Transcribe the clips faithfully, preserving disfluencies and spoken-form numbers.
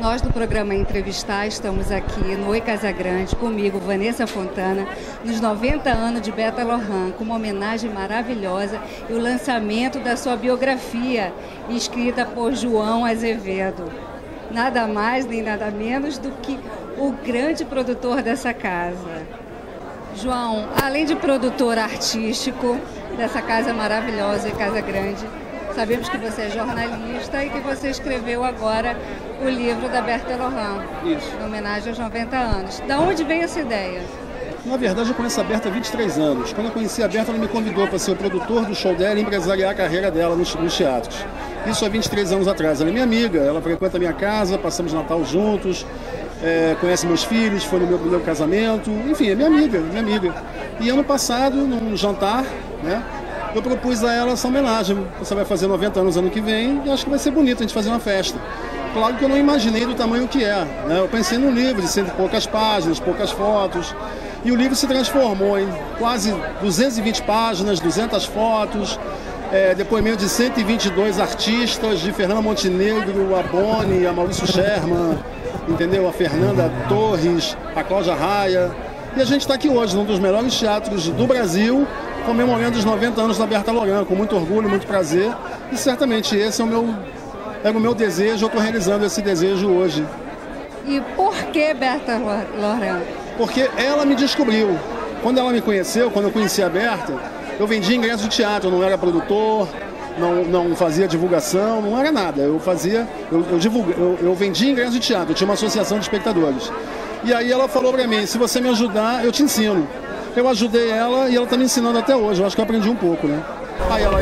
Nós do programa Entrevistar estamos aqui no Oi Casagrande, comigo, Vanessa Fontana, nos noventa anos de Berta Lorran, com uma homenagem maravilhosa e o lançamento da sua biografia, escrita por João Azevedo. Nada mais nem nada menos do que o grande produtor dessa casa. João, além de produtor artístico dessa casa maravilhosa, Casa Grande, sabemos que você é jornalista e que você escreveu agora o livro da Berta Lorran, Isso. em homenagem aos noventa anos. Da onde veio essa ideia? Na verdade, eu conheço a Berta há vinte e três anos. Quando eu conheci a Berta, ela me convidou para ser o produtor do show dela e empresariar a carreira dela nos, nos teatros. Isso há vinte e três anos atrás. Ela é minha amiga, ela frequenta a minha casa, passamos Natal juntos, é, conhece meus filhos, foi no meu primeiro casamento, enfim, é minha amiga, minha amiga. E ano passado, num jantar, né, eu propus a ela essa homenagem. Você vai fazer noventa anos ano que vem e acho que vai ser bonito a gente fazer uma festa. Claro que eu não imaginei do tamanho que é, né? Eu pensei num livro de cento e poucas páginas, poucas fotos, e o livro se transformou em quase duzentas e vinte páginas, duzentas fotos, é, depoimento de cento e vinte e dois artistas, de Fernanda Montenegro, a Boni, a Maurício Sherman, entendeu? A Fernanda Torres, a Cláudia Raia. E a gente está aqui hoje, num dos melhores teatros do Brasil, comemorando os noventa anos da Berta Lorran, com muito orgulho, muito prazer. E certamente esse é o meu, era o meu desejo, eu estou realizando esse desejo hoje. E por que Berta Lorran? Porque ela me descobriu. Quando ela me conheceu, quando eu conheci a Berta, eu vendia ingresso de teatro, eu não era produtor, não, não fazia divulgação, não era nada. Eu fazia, eu, eu, divulga, eu, eu vendia ingresso de teatro, eu tinha uma associação de espectadores. E aí ela falou pra mim, se você me ajudar, eu te ensino. Eu ajudei ela e ela tá me ensinando até hoje, eu acho que eu aprendi um pouco, né? Aí ela...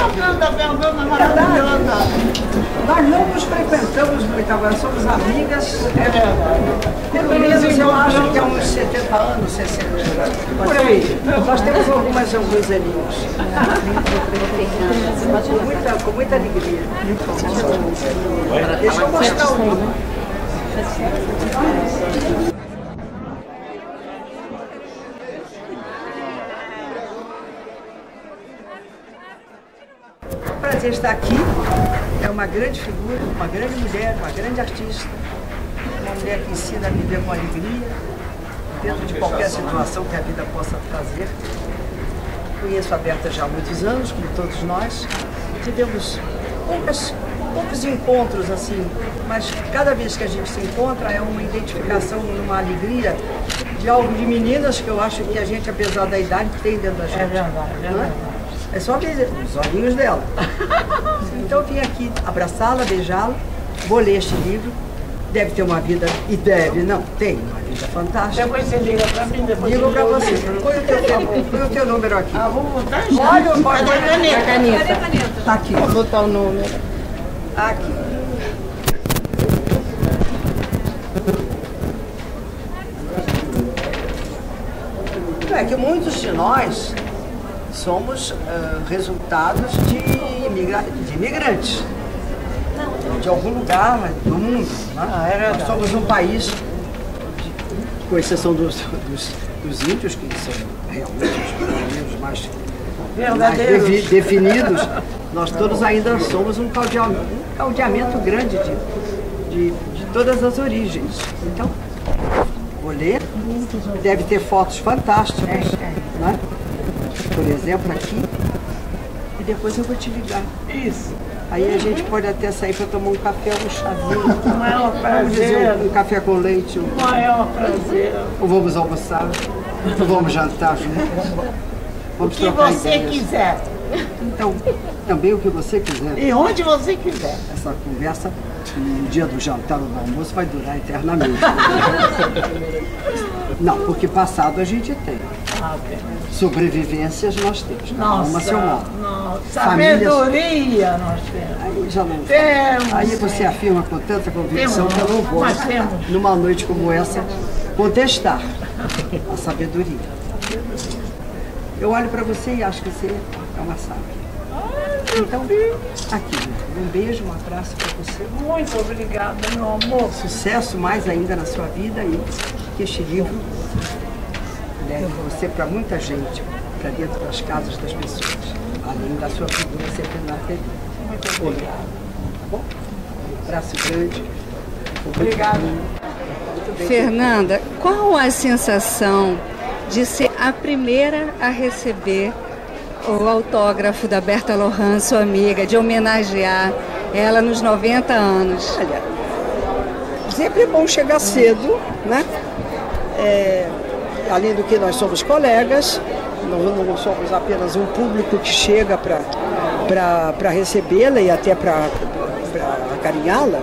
Nós não nos frequentamos muito agora, somos amigas. É, pelo menos eu acho que há uns setenta anos, sessenta anos. Por aí. Nós temos algumas, alguns aninhos. Com muita, com muita alegria. Deixa eu mostrar o livro. Prazer estar aqui. É uma grande figura, uma grande mulher, uma grande artista, uma mulher que ensina a viver com alegria, dentro de qualquer situação que a vida possa trazer. Conheço a Berta já há muitos anos, como todos nós. Tivemos poucas, poucos encontros assim, mas cada vez que a gente se encontra é uma identificação, uma alegria de algo de meninas que eu acho que a gente, apesar da idade, tem dentro da gente. É verdade, é verdade. É só ver os olhinhos dela. Então eu vim aqui abraçá-la, beijá-la, vou ler este livro. Deve ter uma vida, e deve, não, tem uma vida fantástica. Depois você liga pra mim, depois Ligo pra você. Põe o teu, põe o teu número aqui. Ah, vamos botar já. Olha, pode Cadê a caneta? a caneta. Cadê a caneta? Tá aqui. Vou botar o número. Aqui. É que muitos de nós somos uh, resultados de, imigra de imigrantes, de algum lugar do mundo. Né? Ah, é Nós somos um país, de, com exceção dos, dos, dos índios, que são realmente os mais, mais defi definidos, nós todos ainda somos um caldeamento, um caldeamento grande de, de, de todas as origens. Então, vou ler, deve ter fotos fantásticas, né? Por exemplo, aqui, e depois eu vou te ligar. Isso. Aí a gente pode até sair para tomar um café, um chazinho. O maior prazer. Um, um café com leite. O maior prazer. Ou vamos almoçar, ou vamos jantar juntos. Vamos o que você ideias. quiser. Então, também o que você quiser. E onde você quiser. Essa conversa, no dia do jantar ou do almoço, vai durar eternamente. Não, porque passado a gente tem. Ah, okay. Sobrevivências nós temos. Nossa, uma seu modo. Nossa, sabedoria nós temos. Aí já não temos. Aí você é. afirma com tanta convicção que eu não vou, numa noite como essa, contestar a sabedoria. Eu olho para você e acho que você é uma sábia. Então, aqui, um beijo, um abraço para você. Muito obrigada, meu amor. Sucesso mais ainda na sua vida e que este livro leve você para muita gente, para dentro das casas das pessoas, além da sua figura sempre na T V. Muito obrigada. Tá bom? Um abraço grande. Obrigada. Fernanda, qual a sensação de ser a primeira a receber o autógrafo da Berta Lohan, sua amiga, de homenagear ela nos noventa anos? Olha, sempre é bom chegar cedo, né? É, além do que nós somos colegas, nós não somos apenas um público que chega para recebê-la e até para acarinhá-la,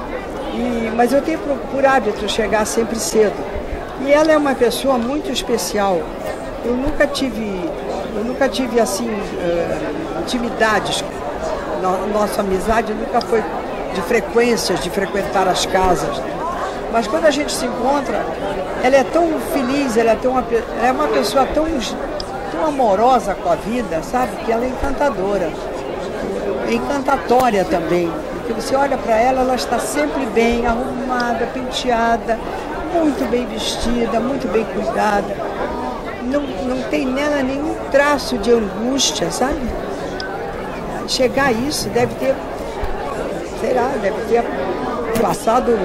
mas eu tenho por, por hábito chegar sempre cedo. E ela é uma pessoa muito especial. Eu nunca tive, eu nunca tive assim, uh, intimidades. Nossa amizade nunca foi de frequências, de frequentar as casas. Mas quando a gente se encontra, ela é tão feliz, ela é, tão, ela é uma pessoa tão, tão amorosa com a vida, sabe? Que ela é encantadora, é encantatória também. Porque você olha para ela, ela está sempre bem arrumada, penteada, muito bem vestida, muito bem cuidada. Não, não tem nela nenhum traço de angústia, sabe? Chegar a isso deve ter, sei lá, deve ter passado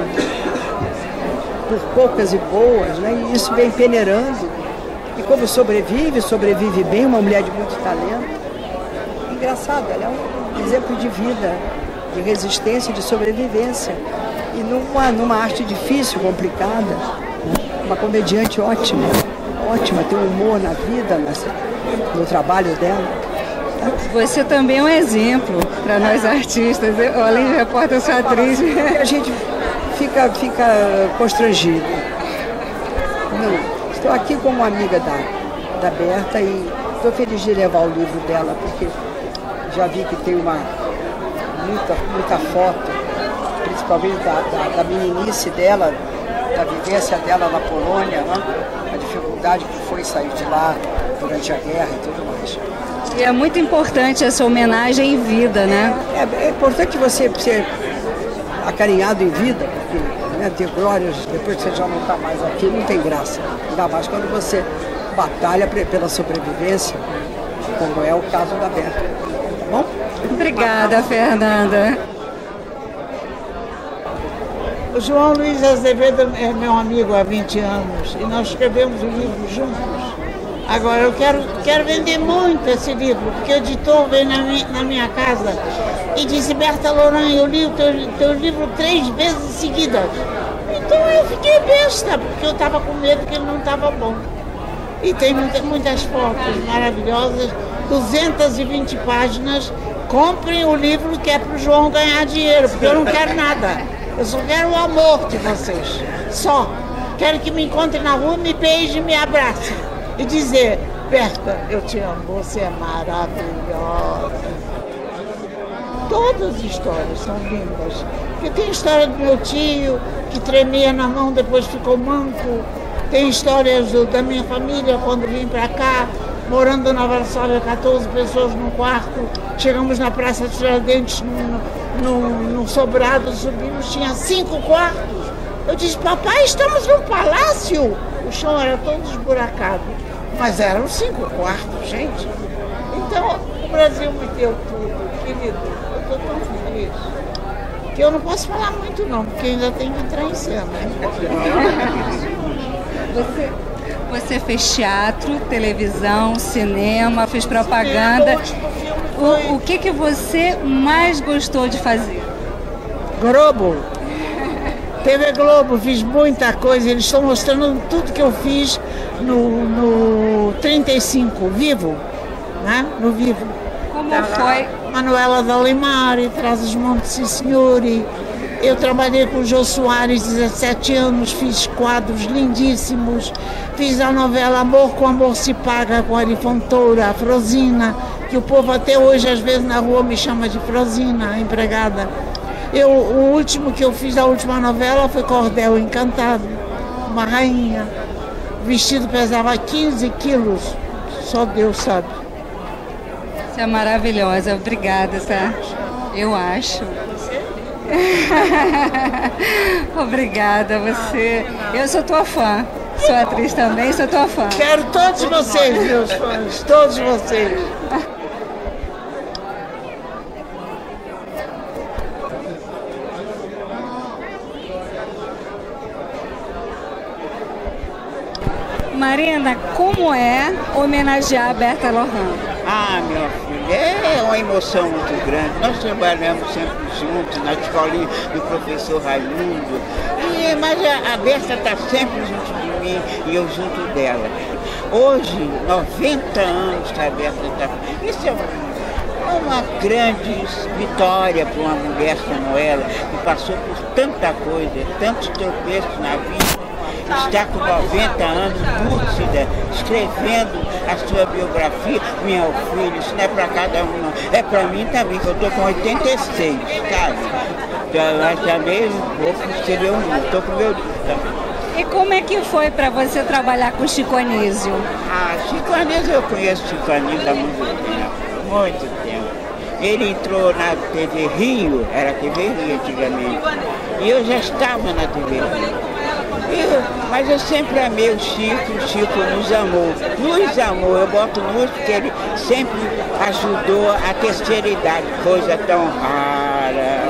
por poucas e boas, né? E isso vem peneirando. E como sobrevive, sobrevive bem, uma mulher de muito talento. Engraçado, ela é um exemplo de vida, de resistência, de sobrevivência. E numa, numa arte difícil, complicada, né? Uma comediante ótima, ótima, tem um humor na vida, no trabalho dela. Tá? Você também é um exemplo para nós artistas, além de repórter, sua atriz. A gente fica, fica constrangido. Não, estou aqui como amiga da, da Berta e estou feliz de levar o livro dela, porque já vi que tem uma muita, muita foto, principalmente da, da, da meninice dela, da vivência dela na Polônia, né? A dificuldade que foi sair de lá durante a guerra e tudo mais. E é muito importante essa homenagem em vida, né? É, é importante você ser acarinhado em vida, porque, né, ter glórias depois que você já não está mais aqui, não tem graça. Ainda mais quando você batalha pela sobrevivência, como é o caso da Berta. Tá bom? Obrigada, Fernanda. O João Luiz Azevedo é meu amigo há vinte anos e nós escrevemos o livro juntos. Agora, eu quero, quero vender muito esse livro, porque o editor veio na minha, na minha casa e disse: Berta Lohan, eu li o teu, teu livro três vezes seguidas. Então eu fiquei besta, porque eu estava com medo que ele não estava bom. E tem muita, muitas fotos maravilhosas, duzentas e vinte páginas. Comprem o livro que é para o João ganhar dinheiro, porque eu não quero nada. Eu só quero o amor de vocês. Só. Quero que me encontrem na rua, me beijem, me abracem. E dizer: Berta, eu te amo, você é maravilhosa. Todas as histórias são lindas. Porque tem a história do meu tio, que tremia na mão, depois ficou manco. Tem histórias do, da minha família, quando vim para cá, morando na Varsóvia, quatorze pessoas num quarto. Chegamos na Praça Tiradentes, no, no, no sobrado, subimos, tinha cinco quartos. Eu disse: papai, estamos num palácio. O chão era todo esburacado, mas eram cinco quartos, gente. Então, o Brasil me deu tudo, querido. Eu estou tão feliz que eu não posso falar muito não, porque ainda tem que entrar em cena. Você, você fez teatro, televisão, cinema, fez propaganda. O, o que, que você mais gostou de fazer? Globo. T V Globo, fiz muita coisa, eles estão mostrando tudo que eu fiz no, no trinta e cinco, vivo, né? No vivo. Como tá foi? Manuela Dalimari, Traz os Montes, sim, senhor. Eu trabalhei com o Jô Soares, dezessete anos, fiz quadros lindíssimos, fiz a novela Amor com Amor se Paga, com a Ari Fontoura, a Frosina, que o povo até hoje, às vezes, na rua me chama de Frosina, a empregada. Eu, o último que eu fiz da última novela foi Cordel Encantado, uma rainha. O vestido pesava quinze quilos, só Deus sabe. Você é maravilhosa, obrigada, tá? Eu acho. Obrigada, você. Eu sou tua fã, sou atriz também, sou tua fã. Quero todos vocês, meus fãs, todos vocês. Marina, como é homenagear a Berta Lohan? Ah, minha filha, é uma emoção muito grande. Nós trabalhamos sempre juntos na escolinha do professor Raimundo. E, mas a, a Berta está sempre junto de mim e eu junto dela. Hoje, noventa anos que a Berta está. Isso é uma grande vitória para uma mulher como ela, que passou por tanta coisa, tantos tropeços na vida. Está com noventa anos, lúcida, escrevendo a sua biografia. Meu filho, isso não é para cada um, não. É para mim também, que eu estou com oitenta e seis, sabe? Eu também vou escrever um livro, estou com meu livro também. E como é que foi para você trabalhar com Chico Anísio? Ah, Chico Anísio, eu conheço Chico Anísio há muito tempo, muito tempo. Ele entrou na T V Rio, era T V Rio antigamente, e eu já estava na T V Rio. Eu, mas eu sempre amei o Chico, o Chico nos amou. Nos amou, eu boto nos porque ele sempre ajudou a terceira idade, coisa tão rara.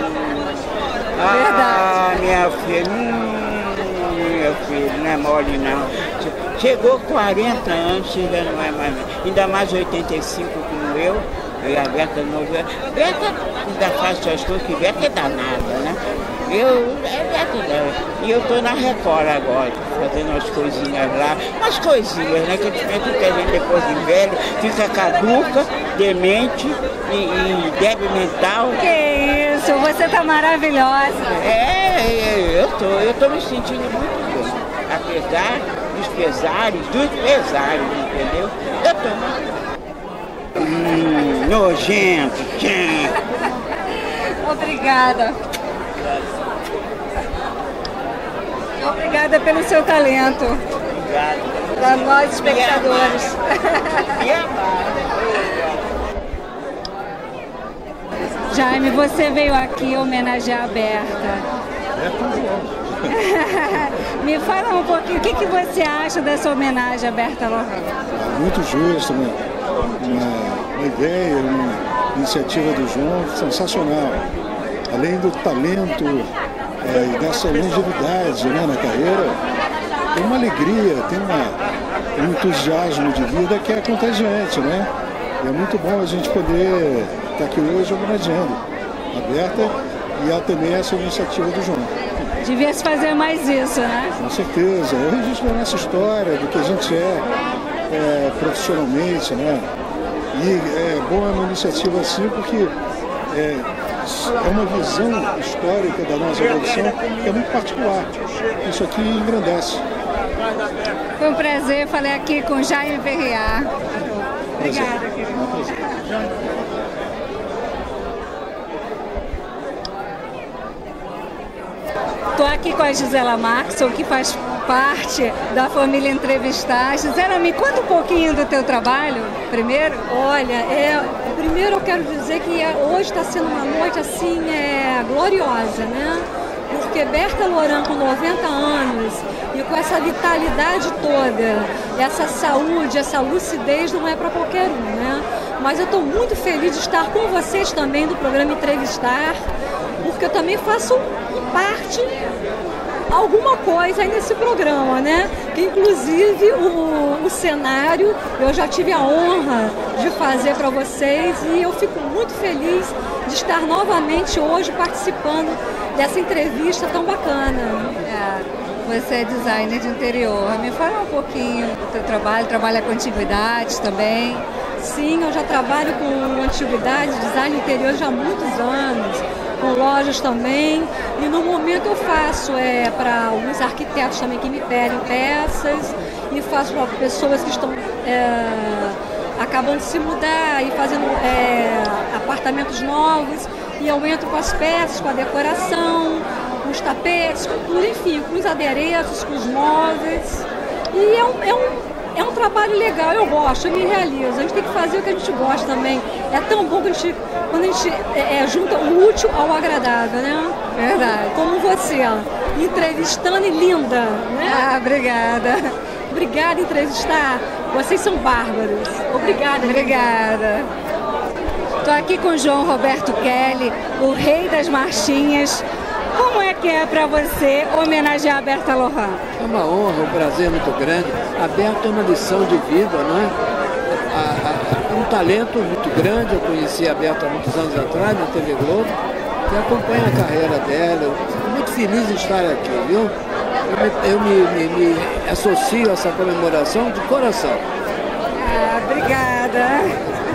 Ah, minha filha, hum, minha filha, não é mole não. Chegou quarenta anos, chega não é mais, ainda mais oitenta e cinco como eu. E a Berta não vê. Berta ainda faz suas coisas, que Berta é danada, né? Eu, é Berta, e eu tô na Record agora, fazendo umas coisinhas lá, umas coisinhas, né? Que a gente depois de velho, fica caduca, demente e, e débil mental. Que isso, você tá maravilhosa. É, eu tô, eu tô me sentindo muito bem, apesar dos pesares, dos pesares, entendeu? Eu tô muito bem. Hum, nojento, tchê. Obrigada. Obrigada pelo seu talento. Obrigado. Para nós, espectadores. Jaime, você veio aqui homenagear a Berta. Me fala um pouquinho, o que, que você acha dessa homenagem à Berta Lohan? Muito justo, né? Uma, uma ideia, uma iniciativa do João sensacional. Além do talento é, e dessa longevidade, né, na carreira, tem uma alegria, tem uma, um entusiasmo de vida que é contagiante, né? E é muito bom a gente poder estar aqui hoje homenageando a Berta e a, também essa iniciativa do João. Devia se fazer mais isso, né? Com certeza. É o registro da nossa história, do que a gente é, é profissionalmente, né? E é bom uma iniciativa assim porque é, é uma visão histórica da nossa evolução que é muito particular. Isso aqui engrandece. Foi um prazer, falei aqui com Jaime Perriar. Obrigada, querida. Estou aqui com a Gisela Maxson, que faz parte da família Entrevistar. Gisela, me conta um pouquinho do teu trabalho, primeiro. Olha, é, primeiro eu quero dizer que é, hoje está sendo uma noite assim, é, gloriosa, né? Porque Berta Lohan, com noventa anos, e com essa vitalidade toda, essa saúde, essa lucidez não é para qualquer um, né? Mas eu estou muito feliz de estar com vocês também do programa Entrevistar, porque eu também faço parte, alguma coisa aí nesse programa, né? Que inclusive o, o cenário eu já tive a honra de fazer para vocês e eu fico muito feliz de estar novamente hoje participando dessa entrevista tão bacana. É. Você é designer de interior. Me fala um pouquinho do teu trabalho, trabalha com antiguidades também? Sim, eu já trabalho com antiguidades, design interior já há muitos anos, com lojas também. E no momento eu faço é, para alguns arquitetos também que me pedem peças e faço para pessoas que estão é, acabando de se mudar e fazendo é, apartamentos novos. E eu entro com as peças, com a decoração, com os tapetes, com tudo, enfim, com os adereços, com os móveis. E é um, é um, é um trabalho legal, eu gosto, eu me realizo. A gente tem que fazer o que a gente gosta também. É tão bom que a gente, quando a gente é, é, junta o útil ao agradável, né? Verdade. Como você, ó, entrevistando e linda, né? Ah, obrigada. Obrigada, entrevistar. Vocês são bárbaros. Obrigada. Obrigada. Estou aqui com o João Roberto Kelly, o rei das marchinhas. Como é que é para você homenagear a Berta Lohan? É uma honra, um prazer muito grande. A Berta é uma lição de vida, não é? A, a, um talento muito grande. Eu conheci a Berta há muitos anos atrás na T V Globo e acompanho a carreira dela. Eu fico muito feliz de estar aqui, viu? Eu, me, eu me, me, me associo a essa comemoração de coração. Ah, obrigada.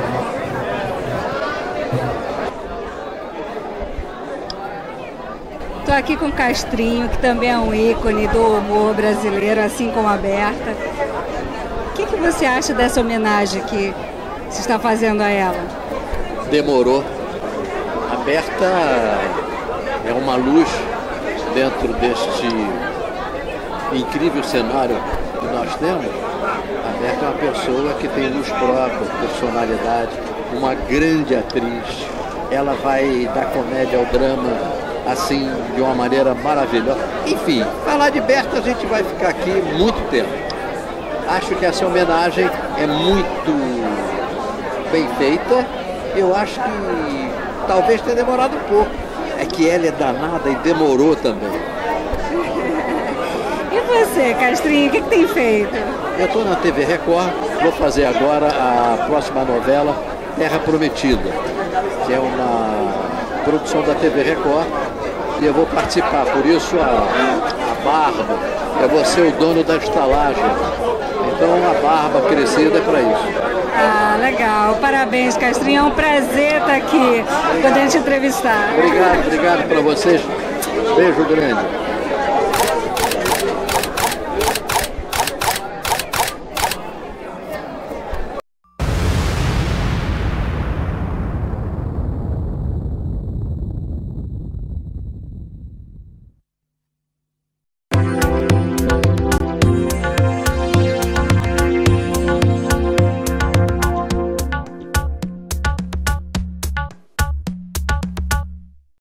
Estou aqui com o Castrinho, que também é um ícone do humor brasileiro, assim como a Berta. O que, que você acha dessa homenagem que se está fazendo a ela? Demorou. A Berta é uma luz dentro deste incrível cenário que nós temos. A Berta é uma pessoa que tem luz própria, personalidade, uma grande atriz. Ela vai da comédia ao drama, assim, de uma maneira maravilhosa. Enfim, falar de Berta a gente vai ficar aqui muito tempo. Acho que essa homenagem é muito bem feita. Eu acho que talvez tenha demorado um pouco. É que ela é danada e demorou também. E você, Castrinho, o que, que tem feito? Eu estou na T V Record, vou fazer agora a próxima novela Terra Prometida, que é uma produção da T V Record, e eu vou participar, por isso a, a barba, eu vou ser o dono da estalagem, então a barba crescida é para isso. Ah, legal, parabéns, Castrinho, é um prazer estar aqui, podendo te entrevistar. Obrigado, obrigado para vocês, beijo grande.